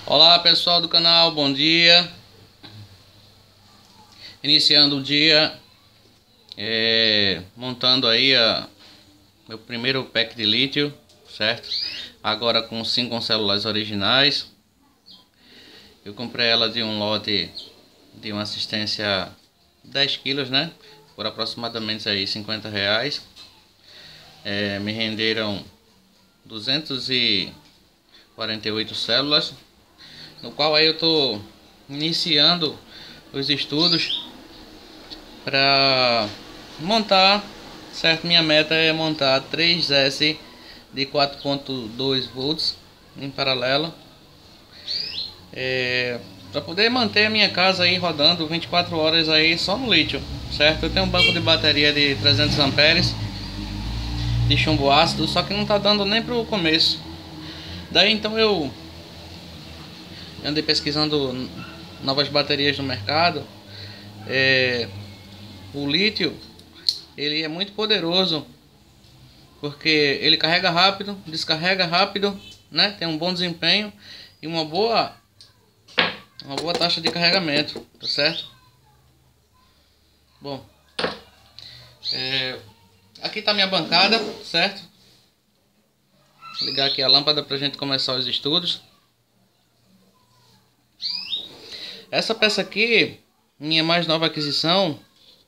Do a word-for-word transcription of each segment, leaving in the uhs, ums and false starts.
Olá pessoal do canal, bom dia. Iniciando o dia, é, montando aí a, meu primeiro pack de lítio, certo? Agora com cinco celulares originais. Eu comprei ela de um lote de uma assistência dez quilos, né? Por aproximadamente aí cinquenta reais. É, me renderam duzentas e quarenta e oito células, no qual aí eu estou iniciando os estudos para montar, certo? Minha meta é montar três S de quatro ponto dois volts em paralelo, é, para poder manter a minha casa aí rodando vinte e quatro horas aí só no lítio, certo? Eu tenho um banco de bateria de trezentos amperes de chumbo ácido, só que não tá dando nem pro começo. Daí então eu andei pesquisando novas baterias no mercado. É, o lítio ele é muito poderoso porque ele carrega rápido, descarrega rápido, né? Tem um bom desempenho e uma boa uma boa taxa de carregamento, tá certo? Bom, é, aqui tá minha bancada, certo? Vou ligar aqui a lâmpada pra gente começar os estudos. Essa peça aqui, minha mais nova aquisição,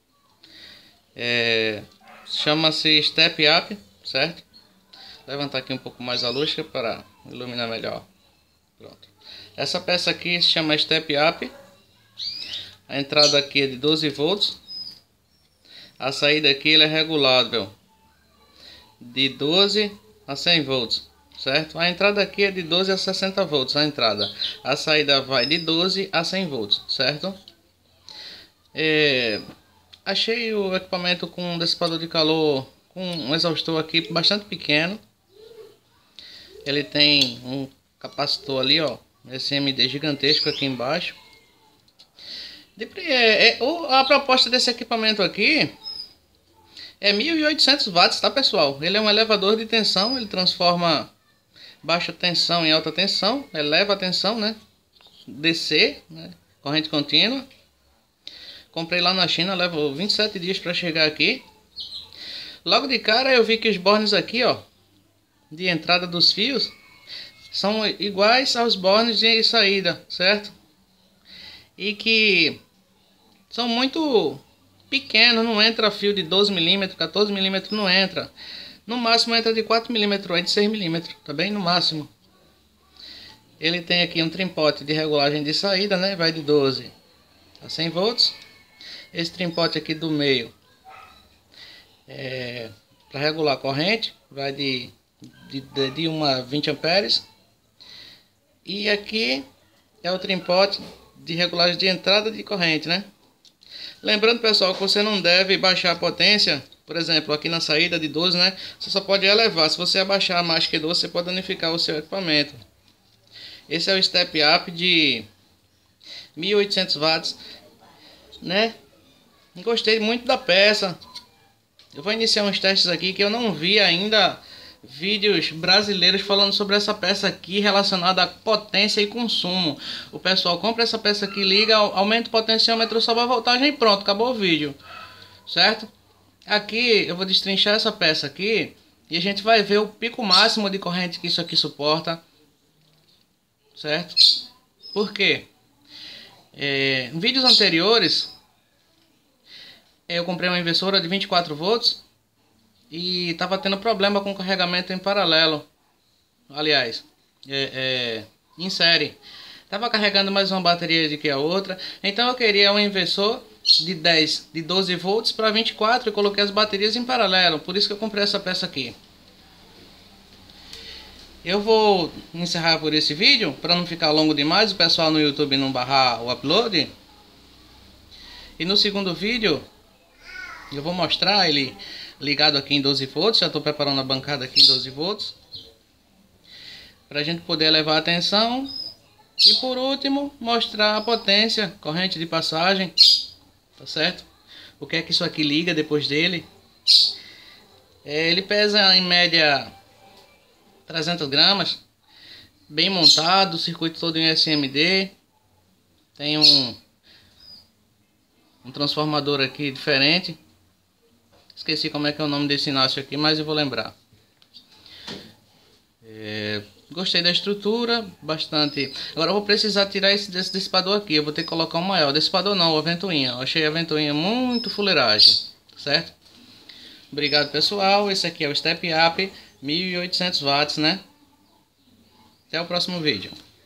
é, chama-se Step Up, certo? Vou levantar aqui um pouco mais a luz para iluminar melhor. Pronto. Essa peça aqui se chama Step Up. A entrada aqui é de doze volts. A saída aqui ele é regulável de doze a cem volts, certo? A entrada aqui é de doze a sessenta volts, a entrada. A saída vai de doze a cem volts, certo? É, achei o equipamento com um dissipador de calor com um exaustor aqui bastante pequeno. Ele tem um capacitor ali, ó, esse M D gigantesco aqui embaixo. De, é, é, a proposta desse equipamento aqui é mil e oitocentos watts, tá pessoal? Ele é um elevador de tensão, ele transforma baixa tensão em alta tensão, eleva a tensão, né? D C, né? Corrente contínua. Comprei lá na China, leva vinte e sete dias para chegar aqui. Logo de cara eu vi que os bornes aqui, ó, de entrada dos fios são iguais aos bornes de saída, certo? E que são muito pequenos, não entra fio de doze milímetros, quatorze milímetros não entra. No máximo entra de quatro milímetros, aí de seis milímetros, tá bem? No máximo. Ele tem aqui um trimpote de regulagem de saída, né? Vai de doze a cem volts. Esse trimpote aqui do meio é para regular a corrente, vai de, de, de um a vinte amperes. E aqui é o trimpote de regulagem de entrada de corrente, né? Lembrando, pessoal, que você não deve baixar a potência. Por exemplo, aqui na saída de doze, né? Você só pode elevar. Se você abaixar mais que doze, você pode danificar o seu equipamento. Esse é o Step Up de mil e oitocentos watts, né? Gostei muito da peça. Eu vou iniciar uns testes aqui que eu não vi ainda vídeos brasileiros falando sobre essa peça aqui relacionada a potência e consumo. O pessoal compra essa peça aqui, liga, aumenta o potenciômetro, sobe a voltagem e pronto, acabou o vídeo, certo? Aqui eu vou destrinchar essa peça aqui e a gente vai ver o pico máximo de corrente que isso aqui suporta, certo? Por quê? É, em vídeos anteriores eu comprei uma inversora de vinte e quatro volts e estava tendo problema com carregamento em paralelo. Aliás, é, é, em série. Estava carregando mais uma bateria do que a outra. Então eu queria um inversor de dez, de doze volts para vinte e quatro e coloquei as baterias em paralelo. Por isso que eu comprei essa peça aqui. Eu vou encerrar por esse vídeo para não ficar longo demais, o pessoal no YouTube não barrar o upload. E no segundo vídeo eu vou mostrar ele ligado aqui em doze volts. Já estou preparando a bancada aqui em doze volts para a gente poder levar a tensão. E por último, mostrar a potência, corrente de passagem, tá certo? O que é que isso aqui liga depois dele. É, ele pesa em média trezentas gramas. bem montado, o circuito todo em S M D. Tem um, um transformador aqui diferente. Esqueci como é que é o nome desse Inácio aqui, mas eu vou lembrar. É, gostei da estrutura, bastante. Agora eu vou precisar tirar esse desse dissipador aqui. Eu vou ter que colocar um maior. Dissipador não, a ventoinha. Eu achei a ventoinha muito fuleiragem, certo? Obrigado, pessoal. Esse aqui é o Step Up mil e oitocentos watts, né? Até o próximo vídeo.